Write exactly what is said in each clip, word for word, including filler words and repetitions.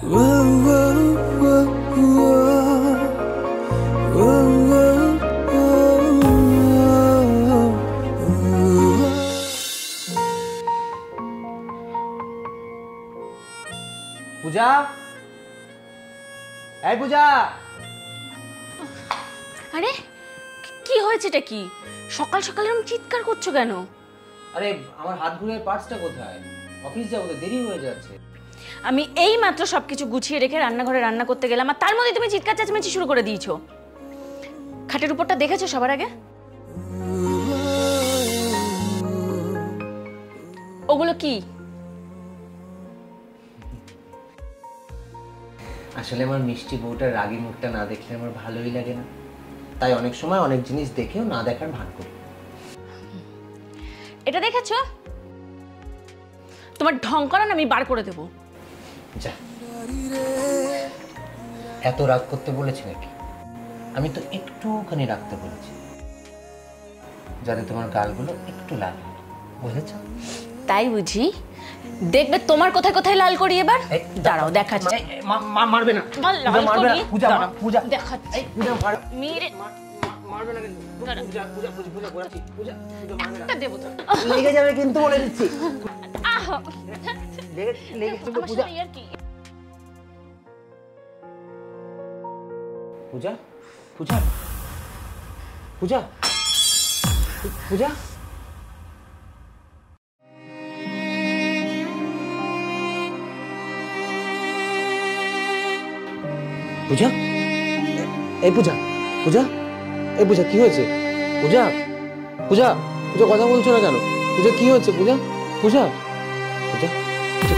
পূজা, এই পূজা। আরে কি হয়েছে? এটা কি সকাল সকাল এরকম চিৎকার করছো কেন? আরে আমার হাত ঘুরের পার্সটা কোথায়? অফিস যাবো তো, দেরি হয়ে যাচ্ছে। আমি এই মাত্র সবকিছু গুছিয়ে রেখে রান্নাঘরে রান্না করতে গেলাম, আর তার মধ্যে তুমি চিৎকার চেঁচামেচি শুরু করে দিয়েছো। খাটের উপরটা দেখেছো সবার আগে? ওগুলো কি? আসলে আমার মিষ্টি বউটার রাগী মুখটা না দেখলে আমার ভালোই লাগে না, তাই অনেক সময় অনেক জিনিস দেখেও না দেখার ভান করি। এটা দেখেছো? তোমার ঢং করান আমি বার করে দেবো। যা, এত রাগ করতে বলেছি নাকি? আমি তো একটুখানি রাখতে বলেছি, যাতে তোমার গালগুলো একটু লাল, বুঝেছ? তাই বুঝি? দেখবে তোমার কোথায় কোথায় লাল করি এবার। দাঁড়াও দেখাচ্ছি। মারবে না, মারবে না পূজা, পূজা দেখাচ্ছি। মেরে মারবে না কিন্তু পূজা, পূজা, পূজা, পূজা করাচ্ছি, পূজা, পূজা মারবে না। দেবো তো, লেগে যাবে কিন্তু বলে দিচ্ছি। আহ লেগে লেগে কিন্তু পূজা। পূজা, পূজা, পূজা, পূজা। পূজা, এই পূজা, পূজা, এই পূজা কি হয়েছে? পূজা, পূজা, পূজা কথা বলছো না কেন? পূজা কি হয়েছে? পূজা, পূজা, পূজা, পূজা।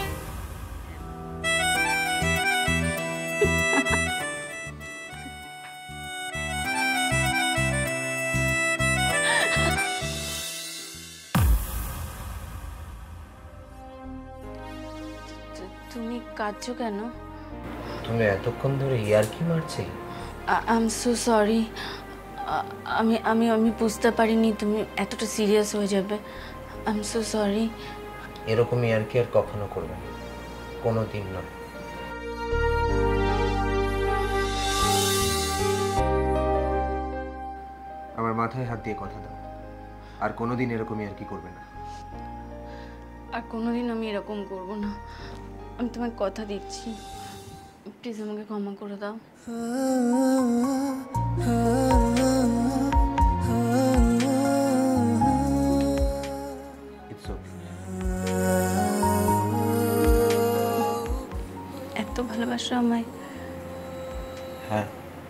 তুমি কাঁদছো কেন? তুমি এতক্ষণ ধরে ইয়ার্কি মারছে। I am so sorry. আমি আমি আমি বুঝতে পারিনি তুমি এতটা সিরিয়াস হয়ে যাবে। I am so sorry. এরকম ইয়ার্কি আর কখনো করবে না, কোনো দিন না। আমার মাথায় হাত দিয়ে কথা দাও, আর কোনোদিন এরকম ইয়ার্কি করবে না। আর কোনোদিন আমি এরকম করব না, আমি তোমায় কথা দিচ্ছি। প্লিজ আমাকে ক্ষমা করে দাও। এত ভালোবাসো আমায়? হ্যাঁ।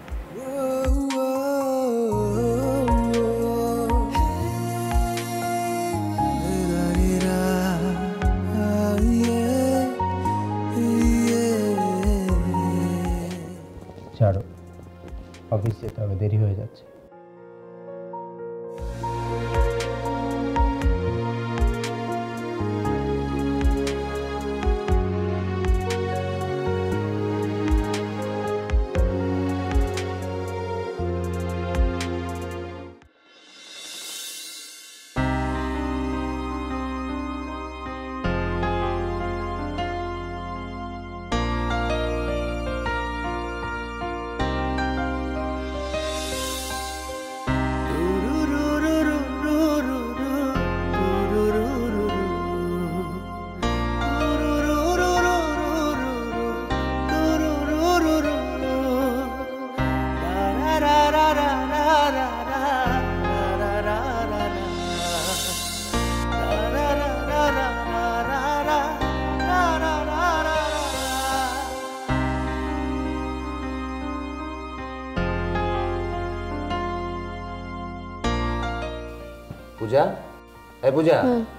ছাড়ো, অফিস যেতে হবে, দেরি হয়ে যাচ্ছে। পূজা, এই পূজা,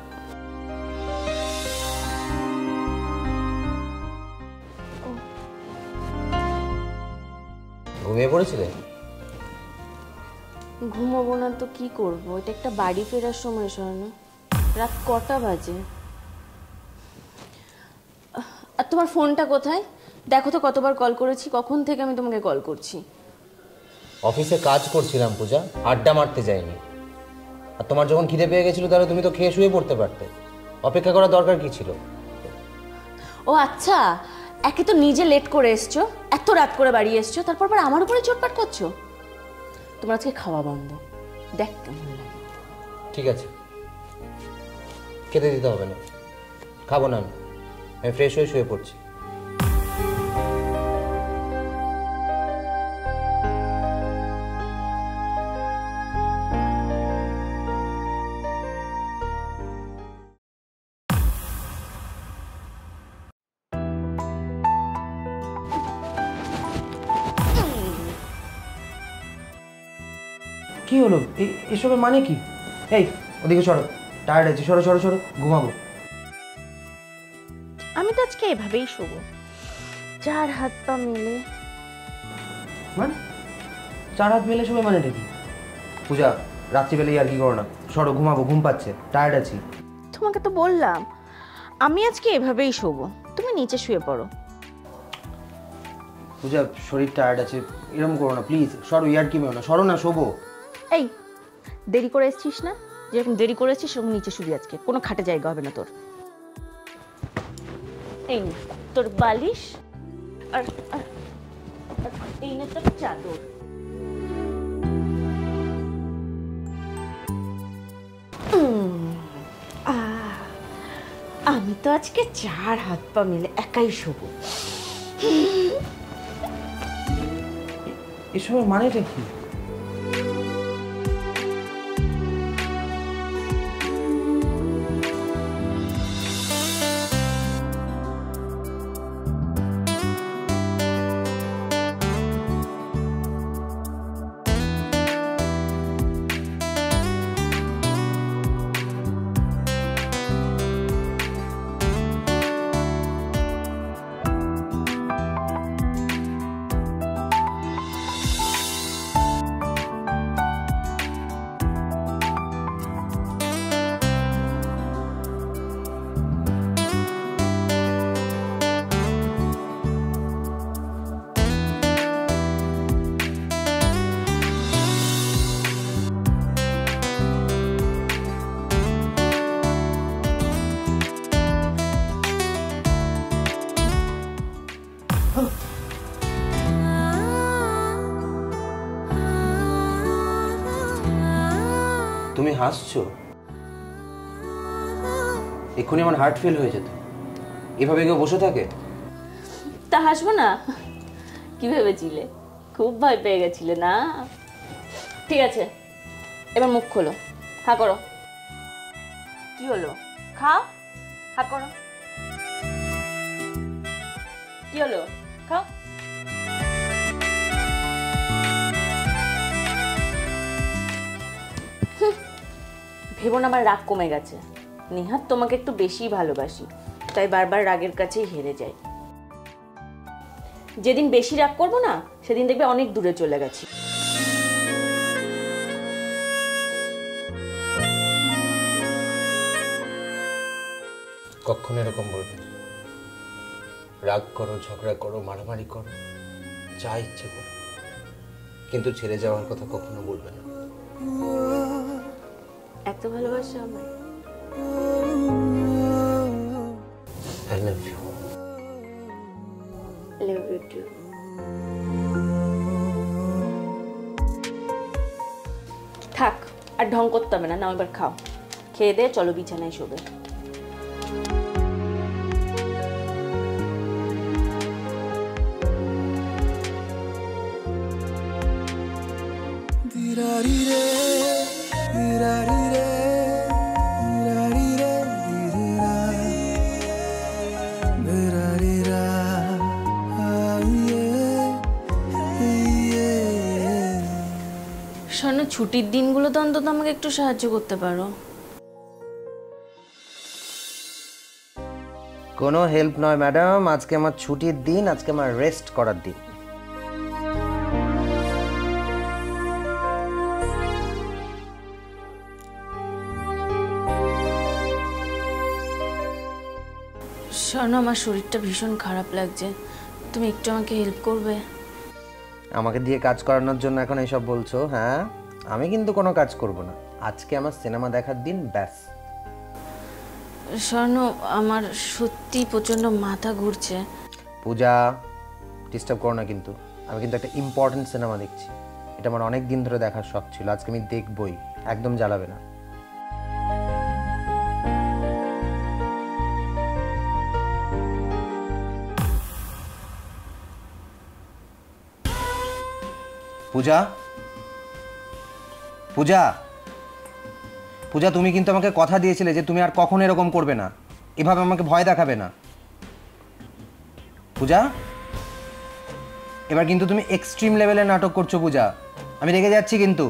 ঘুমিয়ে পড়েছিলে? ঘুমাবো না তো কি করবো? এটা একটা বাড়ি ফেরার সময়। শোনো, রাত কটা বাজে? আর তোমার ফোনটা কোথায়? দেখো তো কতবার কল করেছি, কখন থেকে আমি তোমাকে কল করছি। অফিসে কাজ করছিলাম পূজা, আড্ডা মারতে যাইনি। আর তোমার যখন খিদে পেয়ে গেছিল তাহলে তুমি তো খেয়ে শুয়ে পড়তে পারতে, অপেক্ষা করার দরকার কি ছিল? ও আচ্ছা, একে তো নিজে লেট করে এসছো, এত রাত করে বাড়ি এসছো, তারপর আবার আমার উপরে চোটপাট করছো। তোমার আজকে খাওয়া বন্ধ, দেখ কেমন লাগে। ঠিক আছে, খেতে দিতে হবে না, খাবো না আমি, আমি ফ্রেশ হয়ে শুয়ে পড়ছি। কি হলো? এসবের মানে কি? এই ওদিকে সরো, টায়ার্ড আছি, সরো সরো সরো, ঘুমাবো। আমি তো আজকে এভাবেই শোবো, চার হাত পা মিলে। মানে চার হাত মেলে শোবে মানেটা কি? পূজা, রাত্রিবেলায় আর কি করো না, সরো ঘুমাবো, ঘুম পাচ্ছে, টায়ার্ড আছি। তোমাকে তো বললাম আমি আজকে এভাবেই শোবো, তুমি নিচে শুয়ে পড়ো। পূজা, শরীর টায়ার্ড আছে, এরকম করো না প্লিজ, সরো, ইয়ার কি মেও না, সরো না, শোবো। এই দেরি করে এসছিস না, যেরকম দেরি করে এসছিস সেরকম নিচে শুবি আজকে, কোনো খাটে জায়গা হবে না তোর। এই নে তোর বালিশ, আর আর- আর এই নে তোর চাদর। উম, আহ, আমি তো আজকে চার হাত পা মিলে একাই শোবো। এসবের মানেটা কি? তুমি হাসছো? এক্ষুনি আমার হার্ট ফেল হয়ে যেত। এভাবে কেউ বসে থাকে? তা হাসবো না? কি ভেবেছিলে? খুব ভয় পেয়ে গেছিলে না? ঠিক আছে, এবার মুখ খোলো, হা করো। কি হলো? খাও, হা করো। কি হলো? খাও। ভেবো না আমার রাগ কমে গেছে, নিহাত তোমাকে একটু বেশি ভালোবাসি, তাই বারবার রাগের কাছেই হেরে যাই। যেদিন বেশি রাগ করবো না সেদিন দেখবে অনেক দূরে চলে গেছি। কখনো এরকম বলবে না। রাগ করো, ঝগড়া করো, মারামারি করো, যা ইচ্ছে করো, কিন্তু ছেড়ে যাওয়ার কথা কখনো বলবে না। এত ভালোবাসা আমায়? I love you. Love you too. থাক, আর ঢং করতে হবে না, নাও এবার খাও, খেয়ে দে চলো বিছানায় শোবে। শোনো, ছুটির দিনগুলো তো অন্তত আমাকে একটু সাহায্য করতে পারো। কোনো হেল্প নয় ম্যাডাম, আজকে আমার ছুটির দিন, আজকে আমার রেস্ট করার দিন। শোনো, আমার শরীরটা ভীষণ খারাপ লাগছে, তুমি একটু আমাকে হেল্প করবে? আমাকে দিয়ে কাজ করানোর জন্য এখন এইসব বলছো? হ্যাঁ, আমি কিন্তু কোনো কাজ করব না, আজকে আমার সিনেমা দেখার দিন, ব্যাস। শোনো, আমার সত্যি প্রচন্ড মাথা ঘুরছে। পূজা, ডিস্টার্ব করো না কিন্তু। আমি কিন্তু একটা ইম্পর্টেন্ট সিনেমা দেখছি, এটা আমার অনেক দিন ধরে দেখার শখ ছিল, আজকে আমি দেখবই। একদম জ্বালাবে না। পূজা, পূজা, পূজা, তুমি কিন্তু আমাকে কথা দিয়েছিলে যে তুমি আর কখনো এরকম করবে না, এভাবে আমাকে ভয় দেখাবে না। পূজা, এবার কিন্তু তুমি এক্সট্রিম লেভেলের নাটক করছো পূজা, আমি রেগে যাচ্ছি কিন্তু।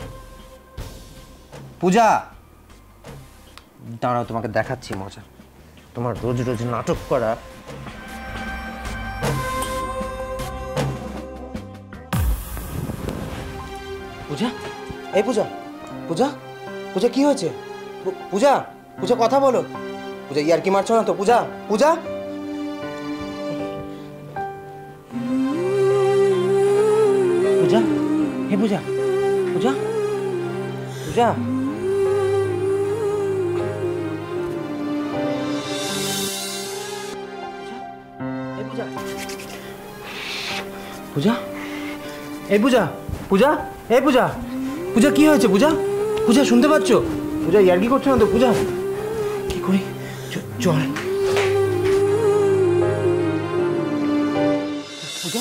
পূজা, দাঁড়াও, তোমাকে দেখাচ্ছি মজা, তোমার রোজ রোজ নাটক করা। পূজা, এই পূজা, পূজা, পূজা কি হয়েছে? পূজা, পূজা কথা বলো। পূজা ইয়ার কি মারছো না তো? পূজা, পূজা, পূজা, হে পূজা, পূজা, পূজা, পূজা, পূজা, এই পূজা, পূজা, এই পূজা, পূজা কি হয়েছে? পূজা, পূজা শুনতে পাচ্ছ? পূজা ইয়ার কি করছো না তো? পূজা, কি করি? চল। পূজা,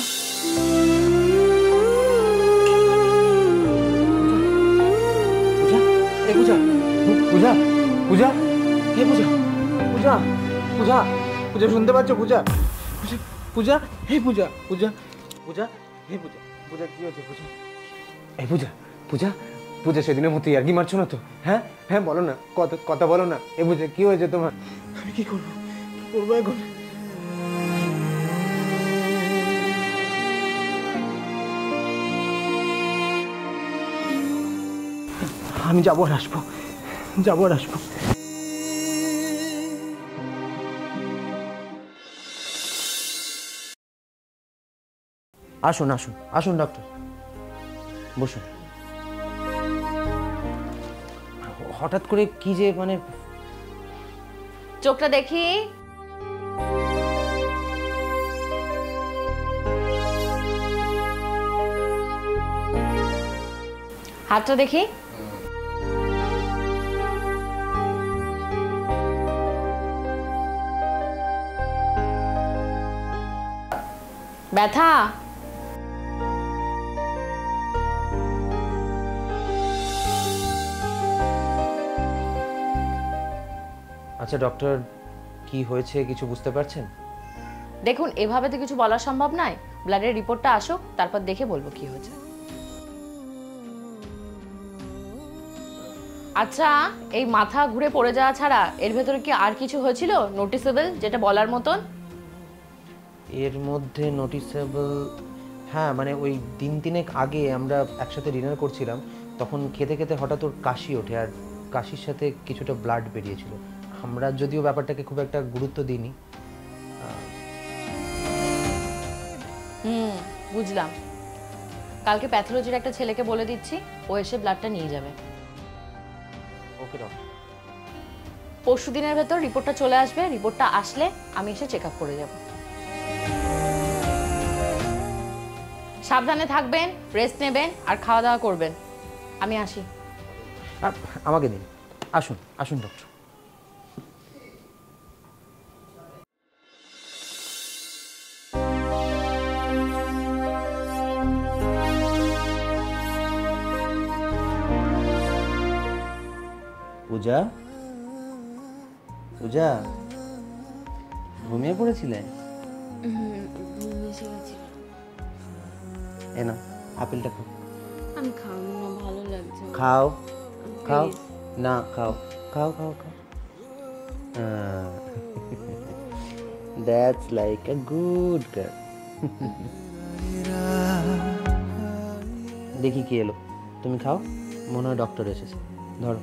পূজা, এই পূজা, পূজা, পূজা, হে পূজা, পূজা, পূজা, পূজা শুনতে পাচ্ছ? পূজা, পূজা, পূজা, হে পূজা, পূজা, পূজা, হে পূজা, পূজা কি হয়েছে? পূজা, এই পূজা, পূজা, পূজা সেদিনের মতো ইয়ার্কি মারছো না তো? হ্যাঁ হ্যাঁ বলো না, কথা কথা বলো না। এ পূজা কি হয়েছে তোমার? আমি কি করবো, কি করবো এখন? আমি যাবো আর আসবো, যাবো আর আসবো। আসুন আসুন আসুন ডক্টর, বসুন। হঠাৎ করে কি যে মানে, চোখটা দেখি। হাতটা দেখি। ব্যথা? আচ্ছা ডক্টর, কি হয়েছে কিছু বুঝতে পারছেন? দেখুন, এভাবে তো কিছু বলা সম্ভব নয়, ব্লাডের রিপোর্টটা আসুক, তারপর দেখে বলবো কি হয়েছে। আচ্ছা, এই মাথা ঘুরে পড়ে যাওয়া ছাড়া এর ভেতরে কি আর কিছু হয়েছিল নোটিসেবল, যেটা বলার মতন? এর মধ্যে নোটিসেবল, হ্যাঁ মানে ওই দিন তিনেক আগে আমরা একসাথে ডিনার করছিলাম, তখন খেতে খেতে হঠাৎ ওর কাশি ওঠে, আর কাশির সাথে কিছুটা ব্লাড বেরিয়েছিল। আমরা যদিও ব্যাপারটাকে খুব একটা গুরুত্ব দিইনি। হুম, বুঝলাম। কালকে প্যাথোলজির একটা ছেলেকে বলে দিচ্ছি, ও এসে ব্লাডটা নিয়ে যাবে। Okay doctor. পরশু দিনের ভেতর রিপোর্টটা চলে আসবে, রিপোর্টটা আসলে আমি এসে চেক আপ করে যাব। সাবধানে থাকবেন, রেস্ট নেবেন আর খাওয়া দাওয়া করবেন। আমি আসি। আমাকে দিন, আসুন আসুন ডক্টর। পূজা, পূজা, ঘুমিয়ে পড়েছিলে? এ না, আপেলটা খাও। আমি খাবো না, ভালো লাগছে। খাও খাও, না খাও, খাও খাও খাও। That's like a good girl. দেখি কি এলো, তুমি খাও, মনে হয় ডক্টর এসেছে। ধরো।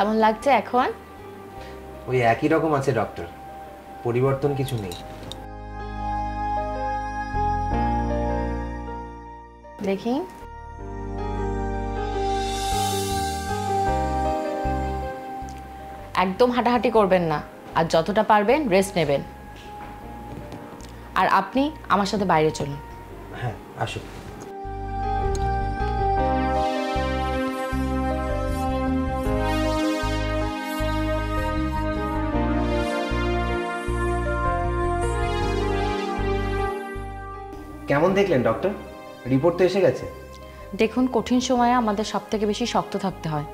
কেমন লাগছে এখন? ওই একই রকম আছে ডক্টর, পরিবর্তন কিছু নেই। দেখি একদম হাঁটাহাঁটি করবেন না, আর যতটা পারবেন রেস্ট নেবেন। আর আপনি আমার সাথে বাইরে চলুন। হ্যাঁ আসুন। কেমন দেখলেন ডক্টর? রিপোর্ট তো এসে গেছে। দেখুন, কঠিন সময়ে আমাদের সব থেকে বেশি শক্ত থাকতে হয়।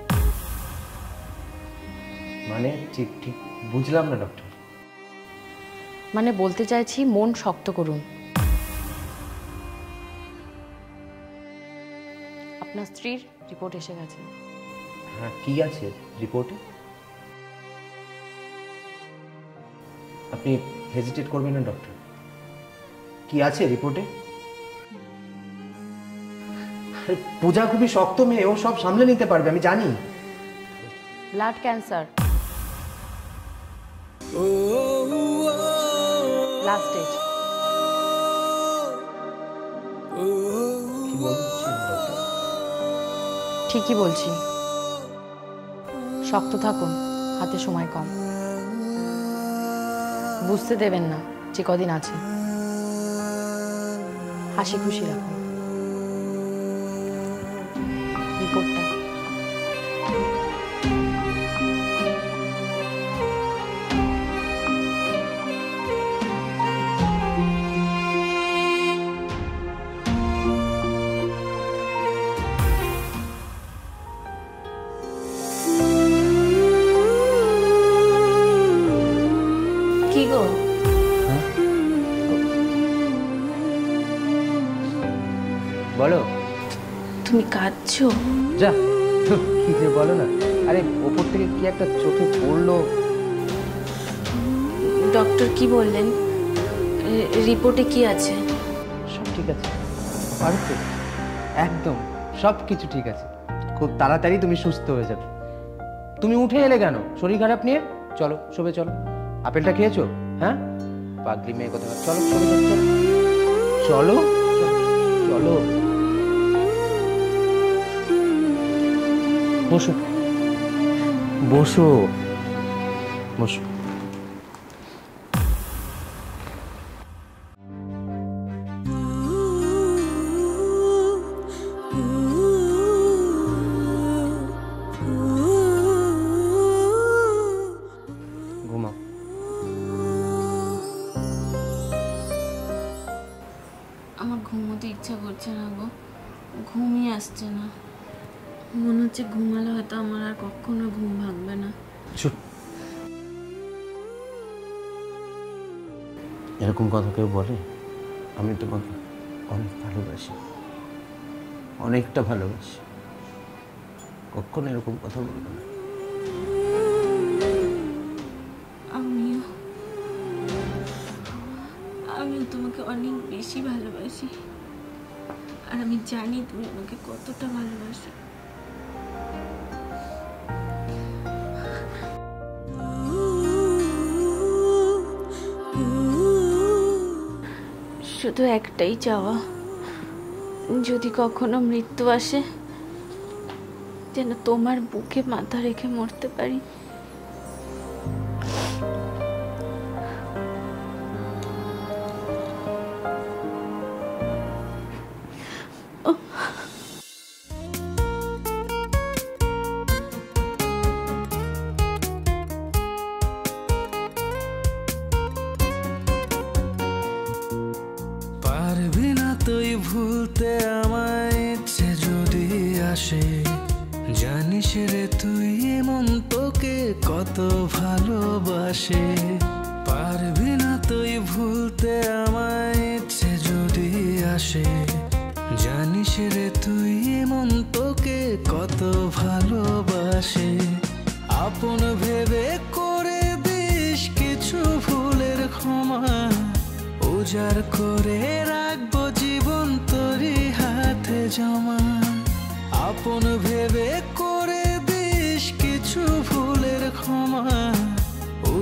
মানে ঠিক ঠিক বুঝলাম না ডক্টর। মানে বলতে চাইছি মন শক্ত করুন। আপনার স্ত্রীর রিপোর্ট এসে গেছে। হ্যাঁ, কি আছে রিপোর্টে? আপনি হেজিটেট করবেন না ডক্টর। কি আছে রিপোর্টে? পূজা খুবই শক্ত মেয়ে, ও সব সামলে নিতে পারবে, আমি জানি। Blood cancer, last stage. ঠিকই বলছি, শক্ত থাকুন, হাতে সময় কম। বুঝতে দেবেন না যে কদিন আছে। হাসি খুশি রাখুন। রিপোর্টটা কি গো? বলো। তুমি কাঁদছো? যা, কি যে বলো না। আরে ওপর থেকে কি একটা চোখে পড়লো। ডক্টর কি বললেন? রিপোর্টে কি আছে? সব ঠিক আছে, পারফেক্ট, একদম সব কিছু ঠিক আছে। খুব তাড়াতাড়ি তুমি সুস্থ হয়ে যাবে। তুমি উঠে এলে কেন শরীর খারাপ নিয়ে? চলো শোবে, চলো। আপেলটা খেয়েছো? হ্যাঁ, পাগলি মেয়ে কথা। চলো চলো চলো চলো চলো। বসো বসো বসো। ঘুমাও। আমার ঘুমোতে ইচ্ছা করছে না গো, ঘুমই আসছে না। মনে হচ্ছে ঘুমালে হয়তো আমার আর কখনো ঘুম ভাঙবে না। চুপ। এরকম কথা কেউ বলে? আমি তোমাকে অনেক ভালোবাসি, অনেকটা ভালোবাসি। কখনো এরকম কথা বলবো না। আমিও আমিও তোমাকে অনেক বেশি ভালোবাসি, আর আমি জানি তুমি আমাকে কতটা ভালোবাসো। শুধু একটাই চাওয়া, যদি কখনো মৃত্যু আসে যেন তোমার বুকে মাথা রেখে মরতে পারি। পারবি না তুই ভুলতে আমায়, ইচ্ছে যদি আসে। জানিস রে তুই মন তোকে কত ভালোবাসে। পারবি না তুই ভুলতে আমায়, ইচ্ছে যদি আসে। জানিস রে তুই মন তোকে কত ভালোবাসে। আপন ভেবে করে দিস কিছু ভুলের ক্ষমা, উজাড় করে রাখবো জীবন তোরই হাতে জমা। আপন ভেবে করে দিস কিছু ভুল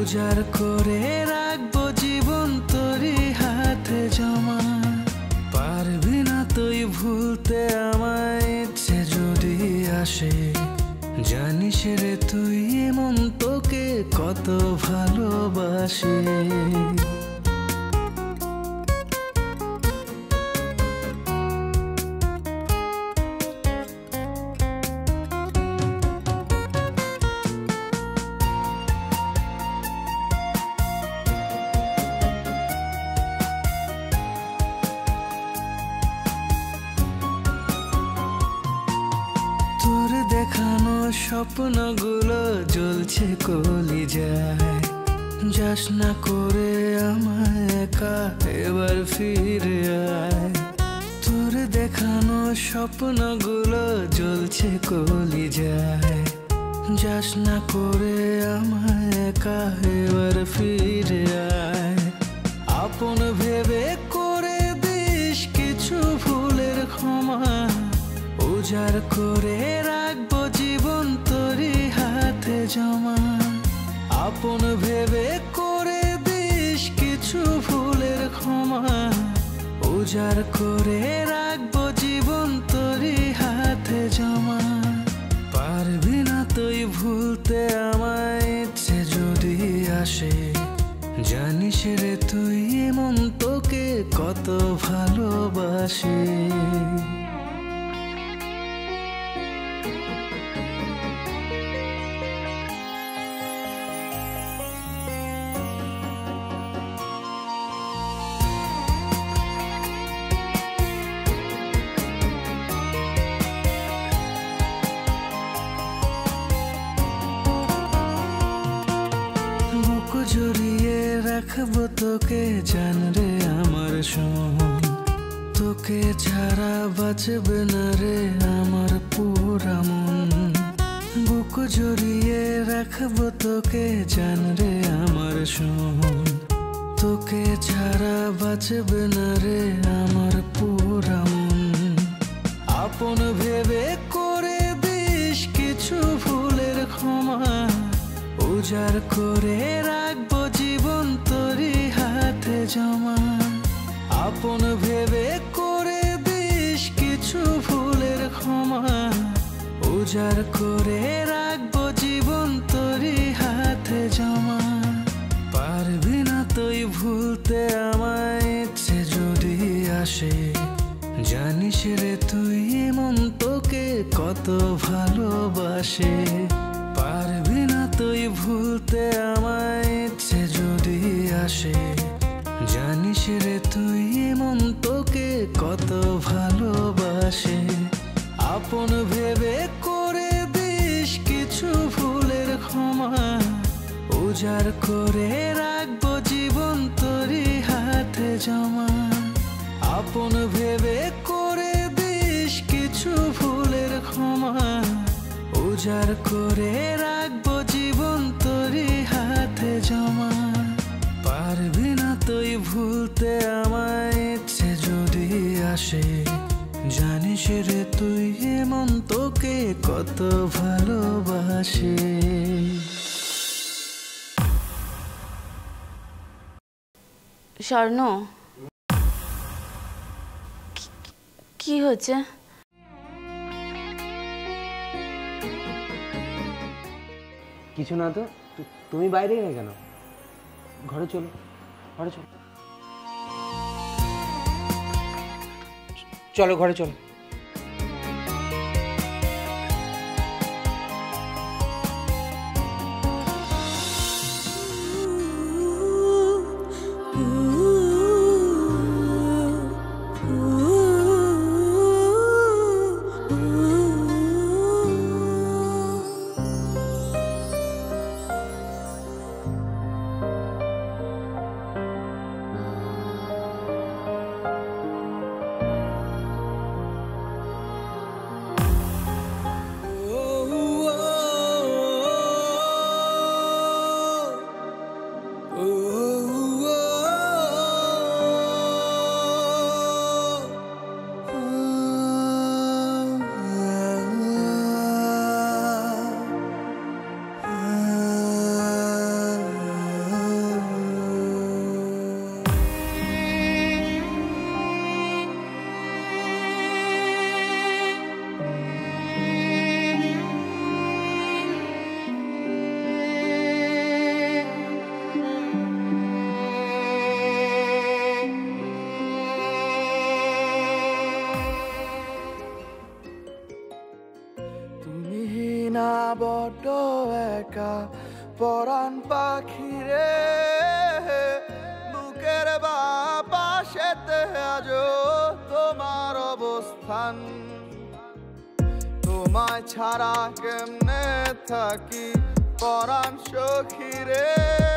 উজাড় করে রাখবো জীবন তোরই হাতে জমা। পারবি না তুই ভুলতে আমায়, ইচ্ছে যদি আসে। জানিস রে তুই এমন তোকে কত ভালোবাসে। তোর দেখানো স্বপ্নগুলো জ্বলছে কলিজায়। যাস না করে আমায় একা, এবার ফিরে আয়। তোর দেখানো স্বপ্নগুলো জ্বলছে কলিজায়। যাস না করে আমায় একা, এবার ফিরে আয়। আপন ভেবে করে দিস কিছু ভুলের ক্ষমা। উজাড় করে রাখবো জীবন তোরই হাতে জমা। আপন ভেবে করে দিস কিছু ভুলের ক্ষমা। উজাড় করে রাখবো জীবন তোরই হাতে জমা। পারবি না তুই ভুলতে আমায়, ইচ্ছে যদি আসে। জানিস রে তুই এমন তোকে কত ভালোবাসে। জড়িয়ে রাখবো তোকে জান রে আমার সোন। তোকে ছাড়া বাঁচবে না রে আমার পুরা মন। বুক জড়িয়ে রাখবো তোকে জান রে আমার সোন। তোকে ছাড়া বাঁচবে না রে আমার পুরা মন। আপন ভেবে করে দিস কিছু ভুলের ক্ষমা। উজাড় করে রাখবো জীবন তোরই হাতে জমা। আপন ভেবে করে দিস কিছু ভুলের ক্ষমা। উজাড় করে রাখবো জীবন তোরই হাতে জমা। পারবি না তুই ভুলতে আমায়, ইচ্ছে যদি আসে। জানিস রে তুই এমন তোকে কত ভালোবাসে। পারবি না তুই ভুলতে আমায়, ইচ্ছে যদি আসে। জানিস রে তুই এমন তোকে কত ভালোবাসে। আপন ভেবে করে দিস কিছু ভুলের ক্ষমা। উজাড় করে রাখবো জীবন তোরই হাতে জমা। আপন ভেবে করে দিস কিছু ভুলের ক্ষমা। উজাড় করে রাখবো জীবন তোরই হাতে জমা। পারবি না তুই ভুলতে আমায়, ইচ্ছে যদি আসে। জানিস রে তুই এমন তোকে কত ভালোবাসে। স্বর্ণ, কি- কি হচ্ছে? কিছু না তো। তু- তুমি বাইরেই না কেন? ঘরে চলো, ঘরে চলো। চলো ঘরে চলো। বড্ড একা পরাণ পাখি রে, বুকের বা পাশেতে আজো তোমার অবস্থান। তোমায় ছাড়া কেমনে থাকি পরাণ সখী রে,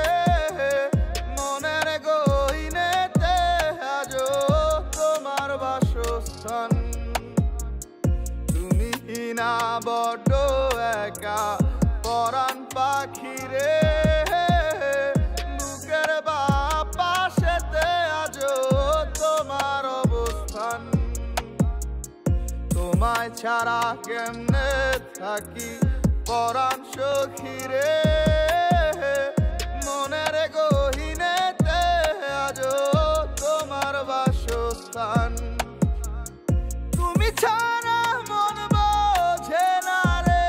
মনের গহীনেতে আজো তোমার বাসস্থান। তুমি না বড্ড একা পরাণ পাখি রে, বুকের বা পাশেতে আজো তোমার অবস্থান। তোমায় ছাড়া কেমনে থাকি পরাণ সখী রে, মনের গহীনেতে আজো তোমার বাসস্থান। তুমি ছাড়া মন বোঝে না রে,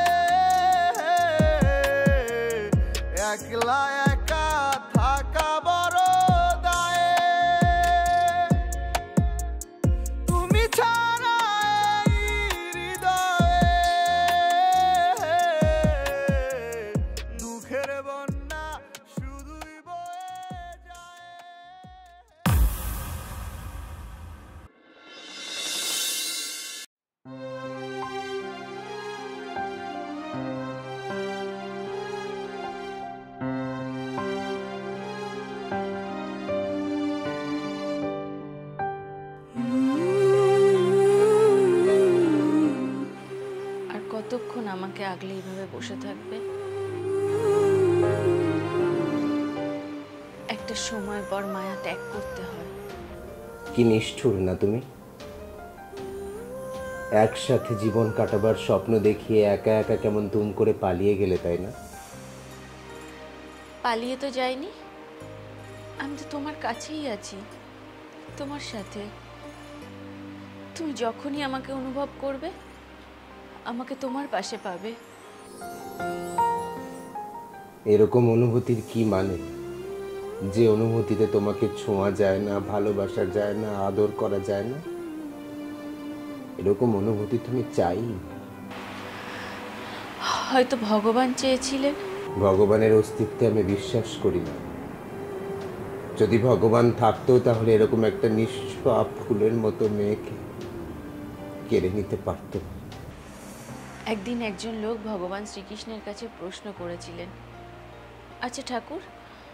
একলা একা থাকা বড় দায়ে। তুমি ছাড়া এই হৃদয়ে দুঃখের বন্যা শুধুই বয়ে যায়। আর কতক্ষণ আমাকে আগলে এইভাবে বসে থাকবে? একটা সময় পর মায়া ত্যাগ করতে হয়। কি নিষ্ঠুর না তুমি! একসাথে জীবন কাটাবার স্বপ্ন দেখিয়ে একা একা কেমন তুম করে পালিয়ে গেলে, তাই না? পালিয়ে তো যাইনি, আমি তো তোমার কাছেই আছি, তোমার সাথে। তুমি যখনই আমাকে অনুভব করবে, আমাকে তোমার পাশে পাবে। এরকম অনুভূতির কি মানে, যে অনুভূতিতে তোমাকে ছোঁয়া যায় না, ভালোবাসা যায় না, আদর করা যায় না? এরকম অনুভূতি তুমি চাই? হয়তো ভগবান চেয়েছিলেন। ভগবানের অস্তিত্বে আমি বিশ্বাস করি না। যদি ভগবান থাকতো তাহলে এরকম একটা নিষ্পাপ ফুলের মতো মেয়েকে কেড়ে নিতে পারত। একদিন একজন লোক ভগবান শ্রীকৃষ্ণের কাছে প্রশ্ন করেছিলেন, আচ্ছা ঠাকুর,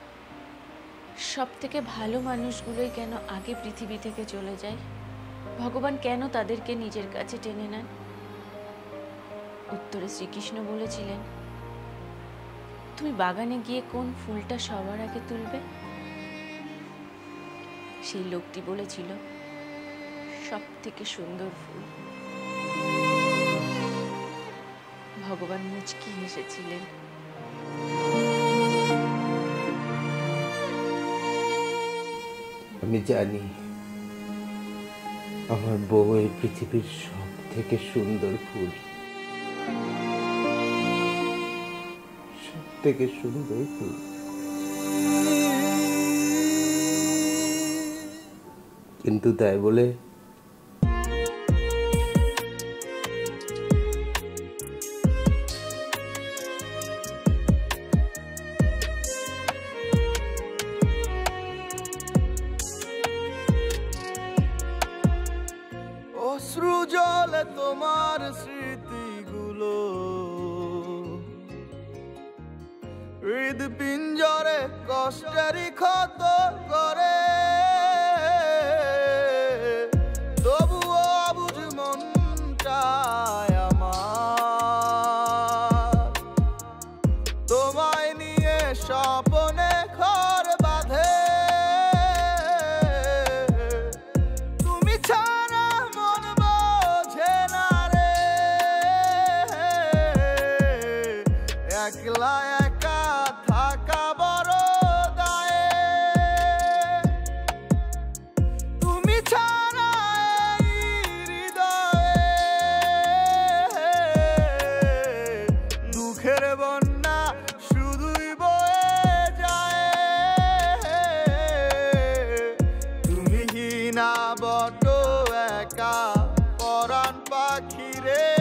সব থেকে ভালো মানুষগুলোই কেন আগে পৃথিবী থেকে চলে যায়? ভগবান কেন তাদেরকে নিজের কাছে টেনে নেন? উত্তরে শ্রীকৃষ্ণ বলেছিলেন, তুমি বাগানে গিয়ে কোন ফুলটা সবার আগে তুলবে? সেই লোকটি বলেছিল, সব থেকে সুন্দর ফুল। ভগবান মুচকি হেসেছিলেন। আমি জানি আমার বউ এই পৃথিবীর সব থেকে সুন্দর ফুল, সব থেকে সুন্দর ফুল। কিন্তু তাই বলে অশ্রু জলে তোমার স্মৃতিগুলো হৃদপিঞ্জরে কষ্টেরই ক্ষত করে, তবুও অবুঝ মনটায় আমার তোমায় নিয়ে স্বপ্নে ঘর বাঁধে। তুমি ছাড়া মন বোঝে না রে, একলা একা থাকা বড় দায়ে। তুমি ছাড়া এই হৃদয়ে দুঃখের বন্যা শুধুই বয়ে যায়। তুমি না বড্ড একা পরাণ পাখি রে,